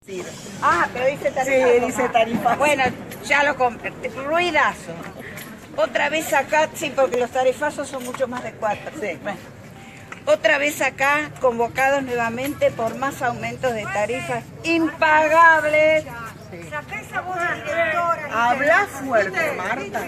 Sí. Ah, pero dice tarifa. Sí, dice tarifa. Bueno, ya lo compré. Ruidazo. Otra vez acá, sí, porque los tarifazos son mucho más de 4. Sí. Bueno. Otra vez acá, convocados nuevamente por más aumentos de tarifas impagables. Sí. Sacá esa voz de directora. Habla fuerte, Marta.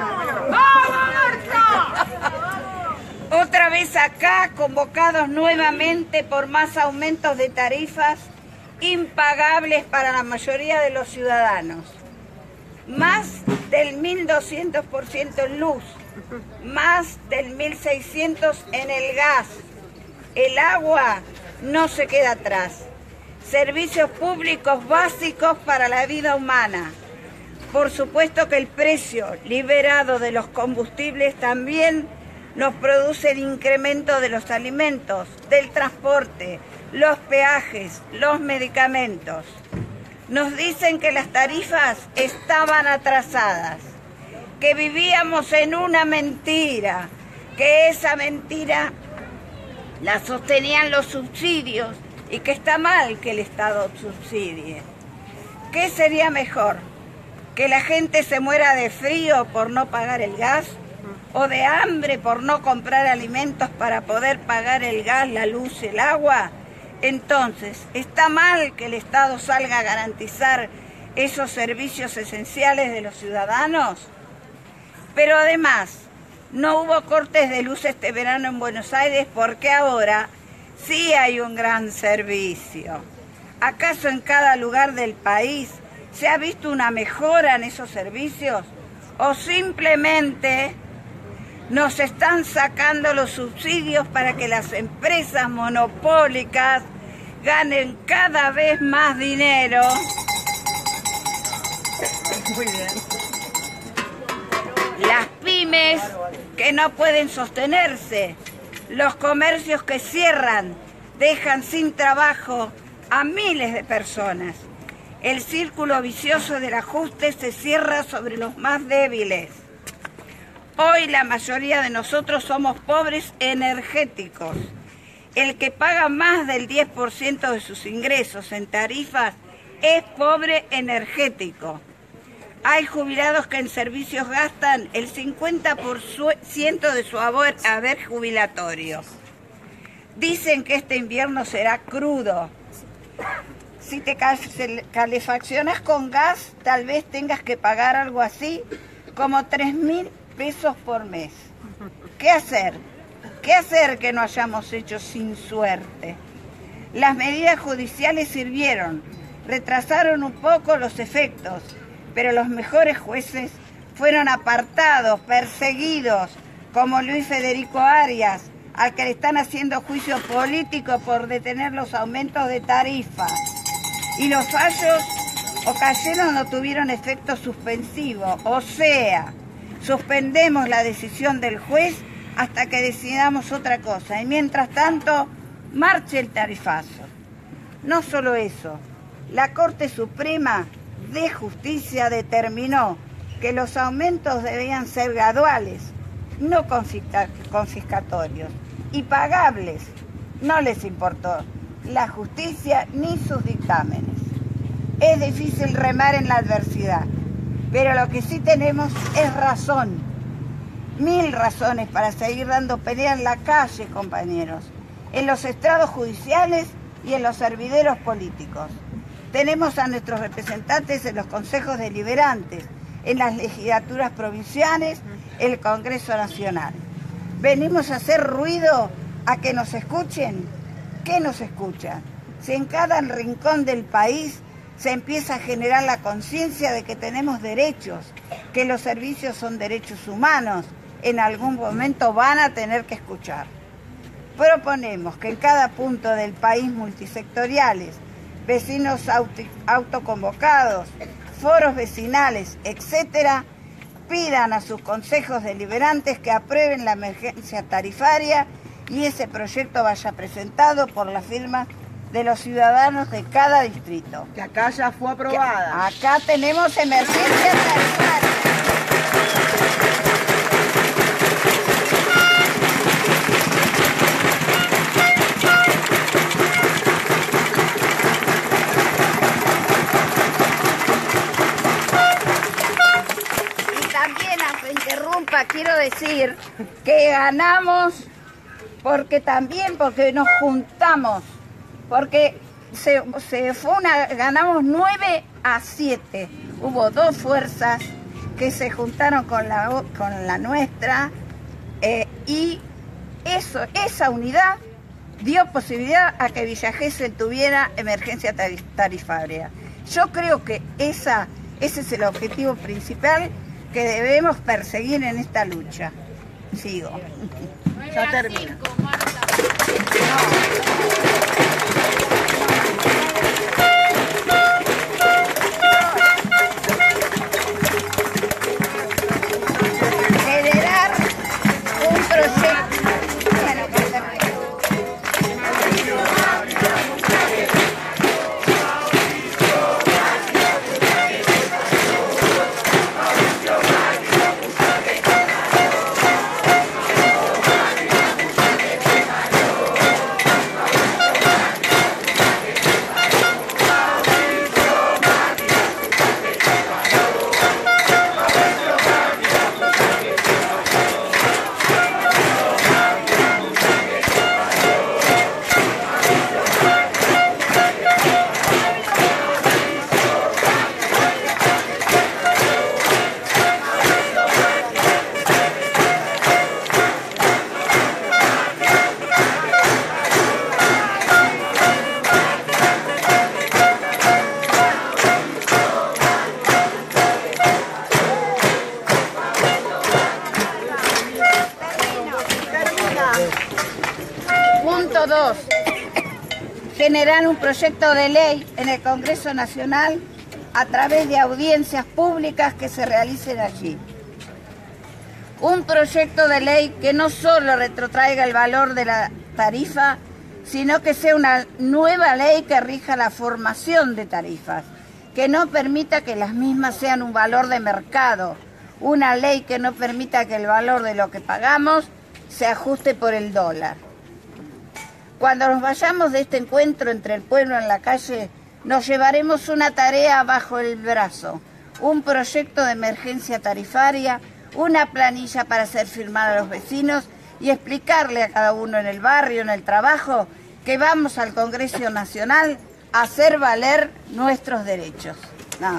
Otra vez acá, convocados nuevamente por más aumentos de tarifas impagables para la mayoría de los ciudadanos. Más del 1.200% en luz, más del 1.600% en el gas. El agua no se queda atrás. Servicios públicos básicos para la vida humana. Por supuesto que el precio liberado de los combustibles también nos produce el incremento de los alimentos, del transporte, los peajes, los medicamentos. Nos dicen que las tarifas estaban atrasadas, que vivíamos en una mentira, que esa mentira la sostenían los subsidios y que está mal que el Estado subsidie. ¿Qué sería mejor? ¿Que la gente se muera de frío por no pagar el gas? ¿O de hambre por no comprar alimentos para poder pagar el gas, la luz, el agua? Entonces, ¿está mal que el Estado salga a garantizar esos servicios esenciales de los ciudadanos? Pero además, no hubo cortes de luz este verano en Buenos Aires porque ahora sí hay un gran servicio. ¿Acaso en cada lugar del país se ha visto una mejora en esos servicios? ¿O simplemente nos están sacando los subsidios para que las empresas monopólicas ganen cada vez más dinero? Muy bien. Las pymes que no pueden sostenerse, los comercios que cierran, dejan sin trabajo a miles de personas. El círculo vicioso del ajuste se cierra sobre los más débiles. Hoy la mayoría de nosotros somos pobres energéticos. El que paga más del 10% de sus ingresos en tarifas es pobre energético. Hay jubilados que en servicios gastan el 50% de su haber jubilatorio. Dicen que este invierno será crudo. Si te calefaccionas con gas, tal vez tengas que pagar algo así como 3.000 pesos por mes. ¿Qué hacer? ¿Qué hacer que no hayamos hecho sin suerte? Las medidas judiciales sirvieron, retrasaron un poco los efectos, pero los mejores jueces fueron apartados, perseguidos, como Luis Federico Arias, al que le están haciendo juicio político por detener los aumentos de tarifa. Y los fallos o cayeron o tuvieron efecto suspensivo, o sea, suspendemos la decisión del juez hasta que decidamos otra cosa. Y mientras tanto, marche el tarifazo. No solo eso, la Corte Suprema de Justicia determinó que los aumentos debían ser graduales, no confiscatorios, y pagables. No les importó la justicia ni sus dictámenes. Es difícil remar en la adversidad, pero lo que sí tenemos es razón. 1000 razones para seguir dando pelea en la calle, compañeros, en los estrados judiciales y en los hervideros políticos. Tenemos a nuestros representantes en los consejos deliberantes, en las legislaturas provinciales, el Congreso Nacional. ¿Venimos a hacer ruido a que nos escuchen? ¿Qué nos escuchan? Si en cada rincón del país se empieza a generar la conciencia de que tenemos derechos, que los servicios son derechos humanos, en algún momento van a tener que escuchar. Proponemos que en cada punto del país multisectoriales, vecinos autoconvocados, foros vecinales, etcétera, pidan a sus consejos deliberantes que aprueben la emergencia tarifaria y ese proyecto vaya presentado por la firma de los ciudadanos de cada distrito. Que acá ya fue aprobada. Acá tenemos emergencia tarifaria. unidad, quiero decir que ganamos porque nos juntamos, porque ganamos 9-7. Hubo dos fuerzas que se juntaron con la nuestra y esa unidad dio posibilidad a que Villa Gesell tuviera emergencia tarifaria. Yo creo que ese es el objetivo principal que debemos perseguir en esta lucha. Sigo. Ya termina. Generar un proyecto. Punto 2. Generar un proyecto de ley en el Congreso Nacional a través de audiencias públicas que se realicen allí. Un proyecto de ley que no solo retrotraiga el valor de la tarifa, sino que sea una nueva ley que rija la formación de tarifas, que no permita que las mismas sean un valor de mercado, una ley que no permita que el valor de lo que pagamos se ajuste por el dólar. Cuando nos vayamos de este encuentro entre el pueblo en la calle, nos llevaremos una tarea bajo el brazo, un proyecto de emergencia tarifaria, una planilla para hacer firmar a los vecinos y explicarle a cada uno en el barrio, en el trabajo, que vamos al Congreso Nacional a hacer valer nuestros derechos. Nada.